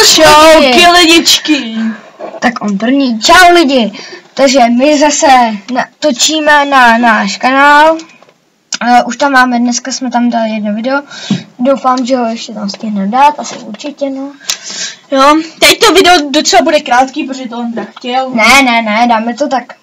Čauky lidičky. Tak on první. Čau lidi. Takže my zase točíme na náš kanál. Už tam máme, dneska jsme tam dali jedno video. Doufám, že ho ještě tam stihneme dát, asi určitě no. Jo, teď to video docela bude krátký, protože to on tak chtěl. Ne, dáme to tak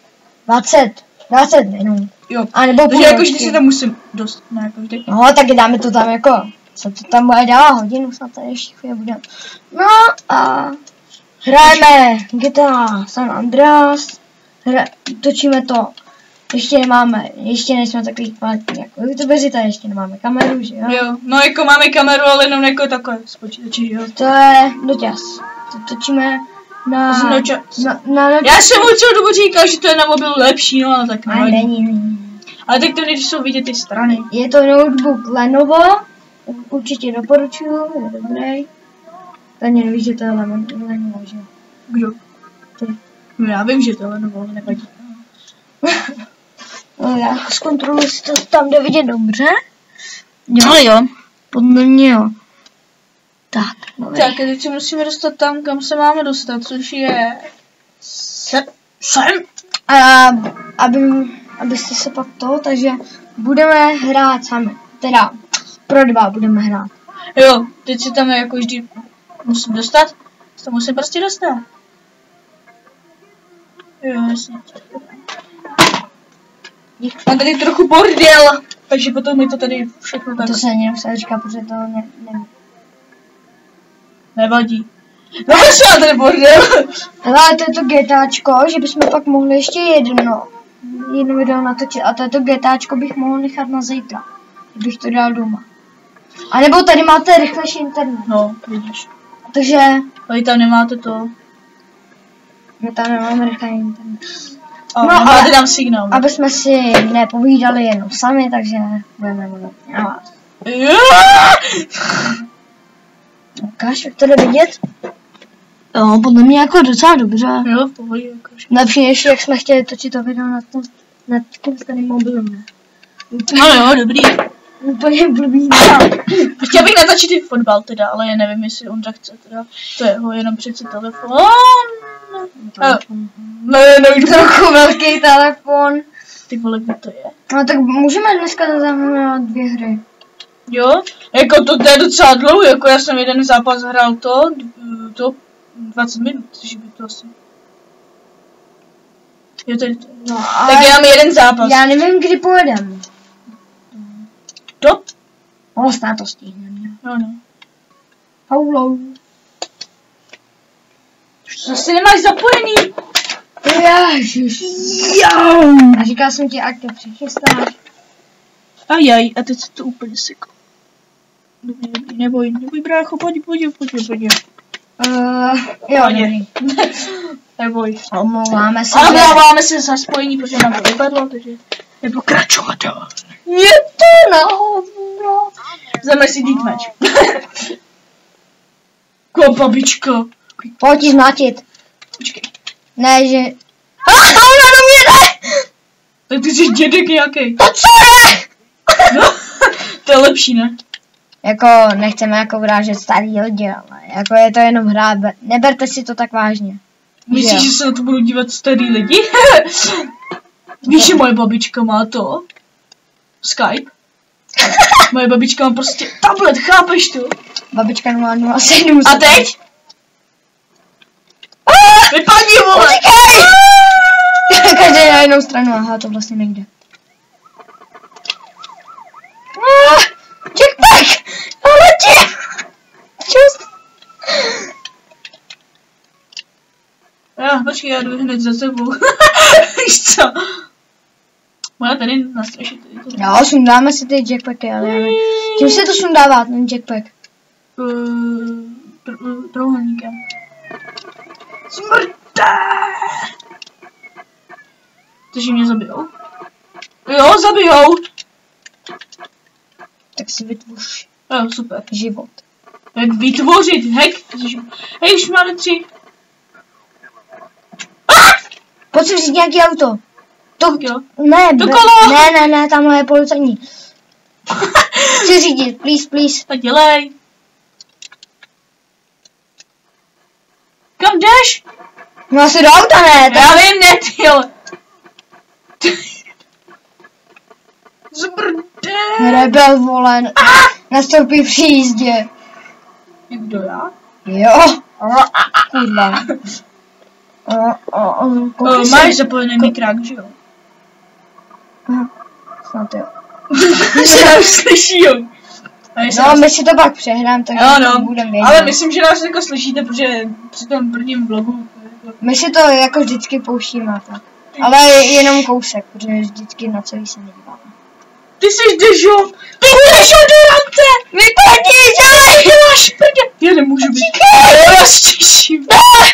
20 minut. Jo, a nebo takže jako vždy si tam musím dost, ne jako vždy. No, tak dáme to tam jako, co to tam bude dělat, hodinu snad tady ještě chvíli budeme. No a hrajeme GTA San Andreas, točíme to, ještě nejsme takový kvalitní jako youtubeři, tady ještě nemáme kameru, že jo? Jo, no jako máme kameru, ale jenom jako takové z počítače, jo. To je doťas, to točíme na Já jsem mu celou dobu říkal, že to je na mobilu lepší, no ale tak nevadí. Není. Ale tak to nejsou vidět ty strany. Je to notebook Lenovo, určitě doporučuju, je dobrý. To nevíš, že to je Lenovo, že? Kdo? Ty. No já vím, že to je Lenovo, ale nevadí. No já zkontroluji, jestli to tam jde vidět dobře. Jo. Podle mě jo. Tak, dobrý. Tak, a teď se musíme dostat tam, kam se máme dostat, což je... Sem? A abyste se pak takže budeme hrát sami. Teda, pro 2 budeme hrát. Jo, teď se tam jako vždy musím dostat. To musím prostě dostat. Jo, jasně. Mám tady trochu bordel, takže potom mi to tady všechno tak... To se nemusím říkat, protože to Nevadí. No co tady bordel? Ale to je to GTAčko, že bychom pak mohli ještě jedno video natočit. A to GTAčko bych mohl nechat na zítra, kdybych to dal doma. A nebo tady máte rychlejší internet. No, vidíš. Takže... Tady tam nemáte to. My tam nemáme rychlý internet. No, ale tam signál. Aby jsme si nepovídali jenom sami, takže budeme mluvit na vás. Ukáž, jak to jde vidět? Jo, podle mě jako docela dobře. Jo, v pohodě, jakož. Lepší než jak jsme chtěli točit to video nad tím starým mobilem, ne? No jo, dobrý. Úplně blbý. Chtěl bych natočit i fotbal teda, ale já nevím, jestli Ondra chce teda. To je ho jenom přece telefon. Nevím, trochu velký telefon. Ty vole, kdo to je? No tak můžeme dneska zahrát 2 hry. Jo, jako to je docela dlouho, jako já jsem jeden zápas hrál to 20 minut, takže by to asi... Jo, tady to... No, tak já mám jeden zápas. Já nevím, kdy pojedem. To? No, snad to stihneme. No. Hello. Zase nemáš zapojený. Ježiš. A říkal jsem ti, ať to přichystáš. Ajaj, a teď se to úplně seklo. Neboj, brácho, pojď. Jo, dobrý. Neboj. Omlouváme se. Omlouváme se za spojení, protože nám to vypadlo, takže nepokračovat. Je to na hovno. Jdeme si deathmatch. Babičko. Pojď ji zmátit. Počkej. Ne, že... Ona do mě jde! Tak ty jsi dědek nějaký. To co je? No, to je lepší, ne? Jako, nechceme jako vrážet starý lidi, ale jako je to jenom hra, neberte si to tak vážně. Myslíš, že se na to budou dívat starý lidi? Víš, že moje babička má to? Skype? Moje babička má prostě tablet, chápeš to? Babička má 07. A teď? Vypadni, vole! Každý na jednou stranu, aha, to vlastně nejde. Jackpack! Já letím! Čus! Počkej, já jdu hned za sebou. Víš co? Moja tady nastrašit. Jo, sundáme si ty jackpacky, ale já nevím. Čím se to sundává, ten jackpack? Trouhelníkem. Smrte! Takže mě zabijou? Jo, zabijou! Tak si vytvoř Jo, super. život. Jak vytvořit hack? Hej, už máme 3. Pojď si vzít nějaký auto. To, jo. Ne, to kolo! Ne, tamhle je policajní. Chci řídit, please. Tak dělej. Kam jdeš? No asi do auta, ne? Já vím, ne, ty jo. Zbrde. Rebel, vole. Nastoupí při jízdě. Kdo já? Jo. Kurva. Máš zapojený mikrák, že jo? Snad jo. Se nám slyší, jo. No, my si to pak přehrám, takže no, budeme vědět. ale myslím, že nás jako slyšíte, protože při tom prvním vlogu... My si to jako vždycky pouštíme, tak. Ale jenom kousek, protože vždycky na celý se nedíváme. Ty jsi Dežo! Ty Dežodorante! Vypadni, dělej! Ty máš prdě! Já nemůžu být. Já se těším.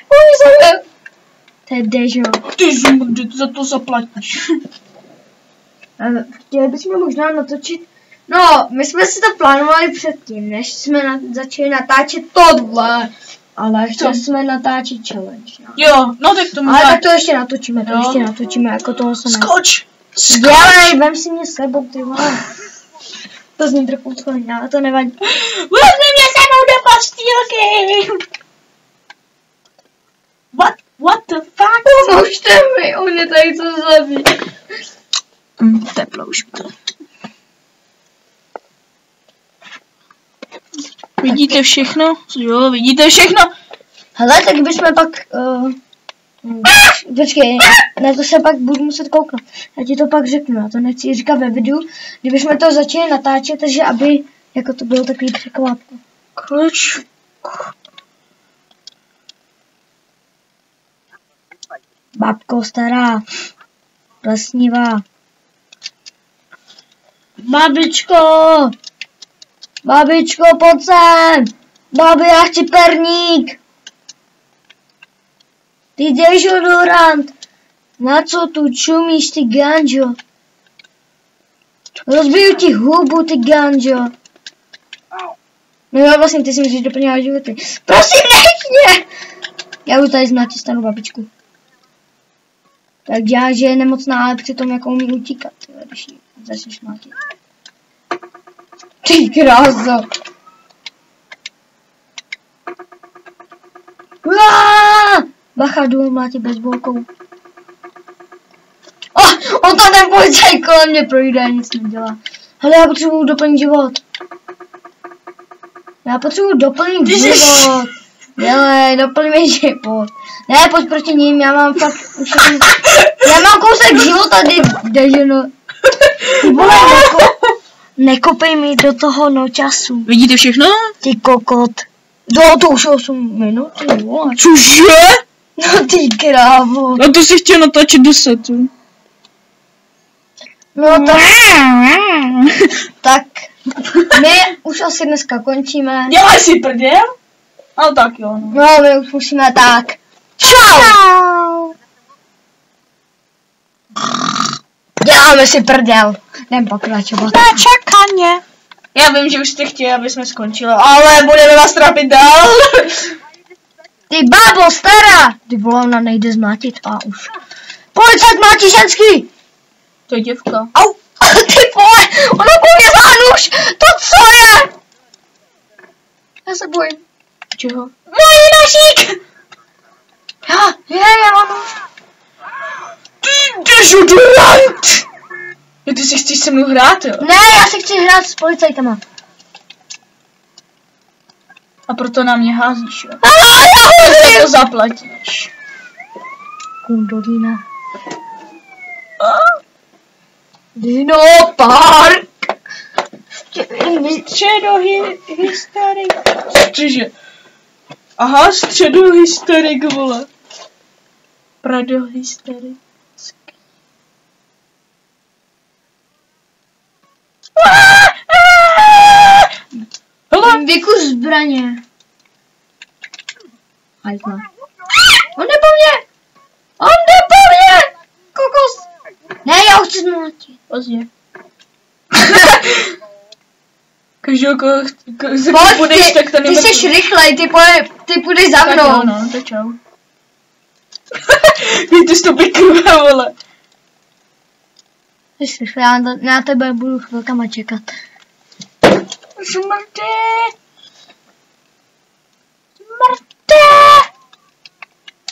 To je Dežo. Ty zmrde, za to zaplatíš. Chtěli bychom možná natočit. No, my jsme si to plánovali předtím, než jsme začali natáčet tohle. Ale chtěli jsme natáčet challenge. No. Jo, no tak to ale tak to ještě natočíme, jako toho se Skoč! Dělej, vem si mě s sebou, ty vole. To zní trochu odchodně, ale to nevadí. Vezmi mě sebou do postýlky! What the fuck? Pomožte mi, on je tady co zabít. Teplo už to. Vidíte všechno? Jo, vidíte všechno? Hele, tak bychom pak... Počkej, na to se pak budu muset kouknout. Já ti to pak řeknu, já to nechci říkat ve videu. Kdybychom to začali natáčet, takže aby jako to bylo takový překvapko. Kluč. Babko stará, plesnivá. Babičko, pojď sem. Babi, já chci perník. Ty Dežodorant. Na co tu čumíš, ty ganžo? Rozbiju ti hubu, ty ganžo. No jo, vlastně, ty si musíš doplňovat životy. Prosím, nech mě! Já budu tady znát stanu babičku. Tak dělá, že je nemocná, ale přitom jako umí utíkat, když ji začneš mlátit. Ty kráso. Bacha, jdu mlátit bezbolkou. On tam ten policajt kolem mě projde a nic nedělá. Hele, já potřebuju doplnit život. Dělej, doplň mi život. Ne, pojď proti ním, já mám fakt už já mám kousek života, Deženo. Ty vole, nekopej mi do toho no času. Vidíte všechno? Ty kokot. To už 8 minut, ty vole. Cože? No ty krávo. No to si chtěl natáčet do setu. No tak my už asi dneska končíme. Dělej si prdel? No tak jo. No my už musíme tak. Čau! Děláme si prdel. Jdem pokračovat. Na čekaně. Já vím, že už jste chtěli, aby jsme skončili, ale budeme vás trápit dál. Ty bábo, stará! Ty vole, ona nejde zmátit a už. Policajt mlátí ženský! To je děvka. Au! Ty vole, ona povězá nůž! To co je? Já se bojím. Čeho? Můj nožík! Já mám nůž. Ty Dežodorant! Jo, ty si chceš se mnou hrát, jo? Ne, já se chci hrát s policajtama. A proto na mě házíš, jo? Já to zaplatíš. Kundolína. Dino Park. Středohysterik. Cože? Aha, středohysterik, vole. Pradohysterik. Hele, vykus zbraně. Hajtma. On jde po mně! Kokos! Ne, já ho chci zmlátit. Pozdě. Každého, koho půjdeš, tak ten ty jsi rychlej, ty půjdeš za mnou. Tak jo, no, tak čau. Ty jsi to krve, vole. Jsi rychlej, já na tebe budu chvilkama čekat. Zmrde!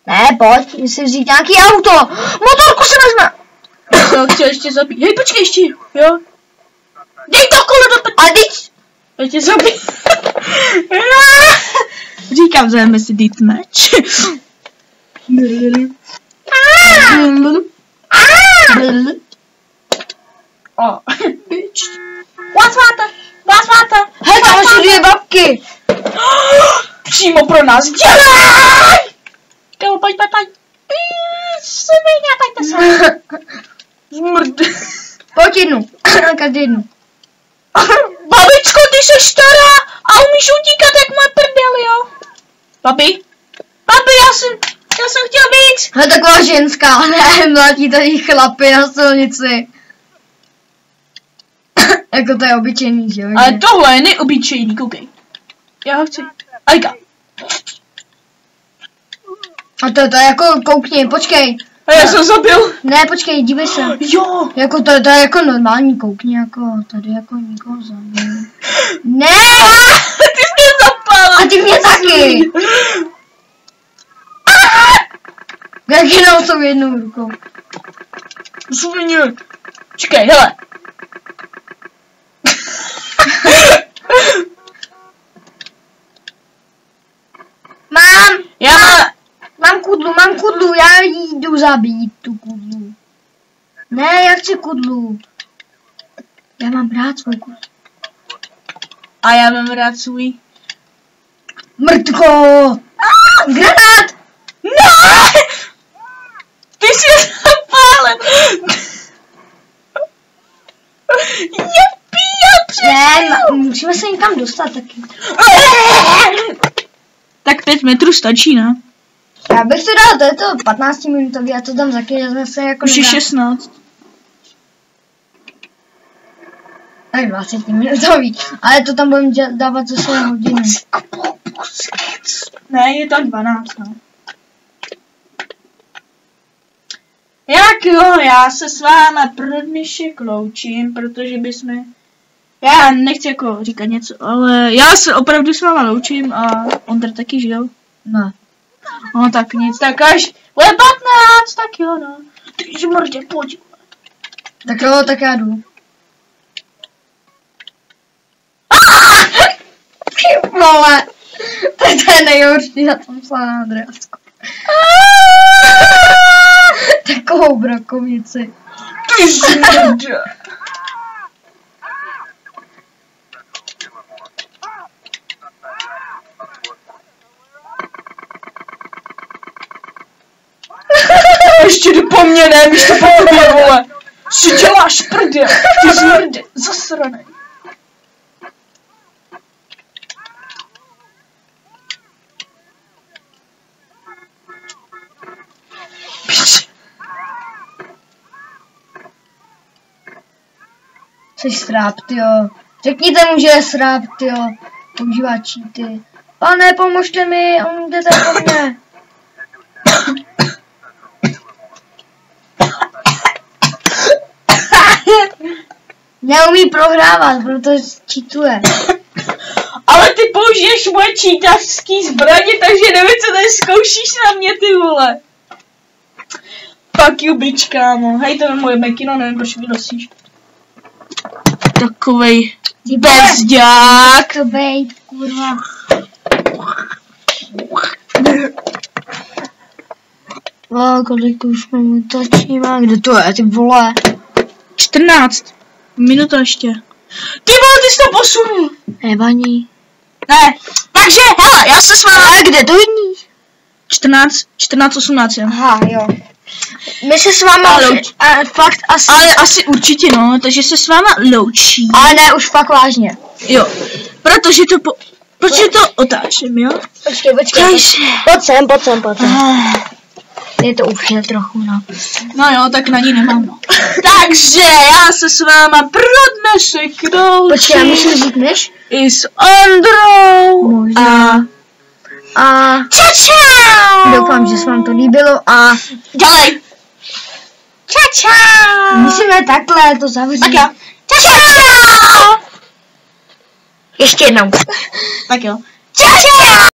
Ne, pojď si vzít nějaký auto. Motorku si vezme. Já chci ještě zabít. Hej, počkej ještě, jo. Dej to kolo do A teď. já tě zabij. Říkám, zajeme si deathmatch. Oh, bitch. What's matter? Hej, tam jsou 2 babky. Přímo pro nás. Dělej! Kámo, pojď. Pojďte se. Zmrd. Pojď jednu. Každý jednu. Babičko, ty jsi stará a umíš utíkat jak moje prdel, jo? Papi, já jsem chtěl víc. No taková ženská, ne, mladí tady chlapy na silnici. Jako to je obyčejný, že jo? Ale tohle je neobyčejný, koukej. Já ho chci. Ajka. A to je jako, koukni, počkej. A já jsem zabil. Ne, počkej, dívej se. Jo. Jako to je jako normální, koukni, jako tady jako nikoho zabil. Ne! Ty jsi mě zapal. A ty mě taky. Jak jenom jsou jednou rukou. Svině. Čekej, hele. Mám kudlu, já jdu zabít tu kudlu. Ne, já chci kudlu. Já mám rád svou kudlu. A já mám rád svůj. Mrtko! Granát! Ne! Ty jsi zapálem! Ne, musíme se někam dostat taky. Tak 5 metrů stačí, ne? Já bych to dal, to je to 15 minutový, já to dám taky, že zase jako už je 16. Tak 20 minutový, ale to tam budeme dávat zase hodiny. Ne, je tam 12, no. Jak jo, já se s váma pro dnešek loučím, protože bychom... Já nechci jako říkat něco, ale já se opravdu s váma loučím a Ondra taky, že jo? Ne. No tak nic, tak až bude 15, tak jo no. Ty žmrdě, pojď. Tak jo, tak já jdu. Ty vole, to je nejhorší na tom San Andreasku. Takovou brakovici. Ty žmrdě. Ještě jdu po mně, ne, místo po tobě, vole. Si děláš prdě, ty zmrde, zasranej. Jsi sráp, tyjo. Řekněte mu, že je sráp, tyjo. Používá cheaty. Pane, pomožte mi, on jdete po mně. Neumí prohrávat, protože cheatuje. Ale ty použiješ moje cheaterský zbraně, takže nevím, co tady zkoušíš na mě, ty vole. Fuck you, bitch, kámo. Hej, to je moje mekino, nevím, proč mi nosíš. Takovej bezďák. To bejt, kurva. Kolik už mi točíme, kde to je, ty vole? 14. Minuta ještě. Ty vole, ty jsi to posunul. Nevadí. Ne, takže, hele, já se s váma... Ale kde to vidíš? 14, 18, jo. Aha, jo. My se s váma fakt asi... Ale asi určitě, no, takže se s váma loučí. Ale ne, už fakt vážně. Jo, protože to otáčím, jo? Počkej. Takže... Pojď sem. Je to už je trochu, no. No jo, tak na ní nemám, no. Takže já se s váma pro dnešek loučím. Počkej, já myslím, že říkneš? I s Ondrou. Možná. A... Čau! Doufám, že se vám to líbilo a... Dělej! Čau! Musíme takhle to zavřít. Tak jo. Čau! Ještě jednou. Tak jo. Čau!